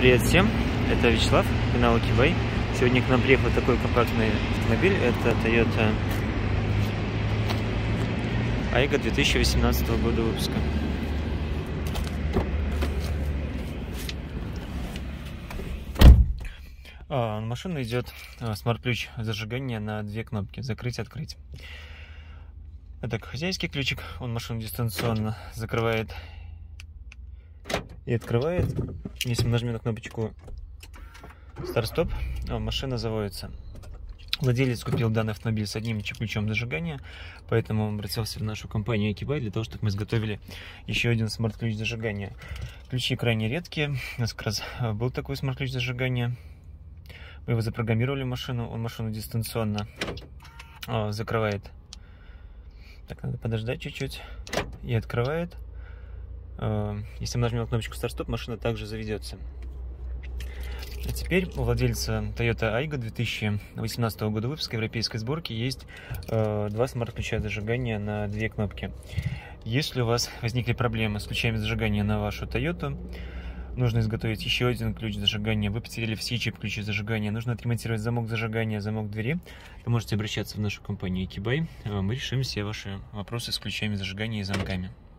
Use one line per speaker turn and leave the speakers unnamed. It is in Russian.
Привет всем, это Вячеслав, канал Кибай. Сегодня к нам приехал такой компактный автомобиль, это Toyota Aygo 2018 года выпуска. На машину идет смарт-ключ зажигания на две кнопки: закрыть-открыть. Это хозяйский ключик, он машину дистанционно закрывает и открывает. Если мы нажмем на кнопочку старт-стоп, машина заводится. Владелец купил данный автомобиль с одним ключом зажигания, поэтому он обратился в нашу компанию Кибай для того, чтобы мы изготовили еще один смарт-ключ зажигания. Ключи крайне редкие. У нас как раз был такой смарт-ключ зажигания. Мы его запрограммировали в машину, он машину дистанционно закрывает. Так, надо подождать чуть-чуть. И открывает. Если мы нажмем кнопочку старт-стоп, машина также заведется. А теперь у владельца Toyota Aygo 2018 года выпуска европейской сборки есть два смарт-ключа зажигания на две кнопки. Если у вас возникли проблемы с ключами зажигания на вашу Toyota, нужно изготовить еще один ключ зажигания, вы потеряли все чип-ключи зажигания, нужно отремонтировать замок зажигания, замок двери, вы можете обращаться в нашу компанию Кибай, мы решим все ваши вопросы с ключами зажигания и замками.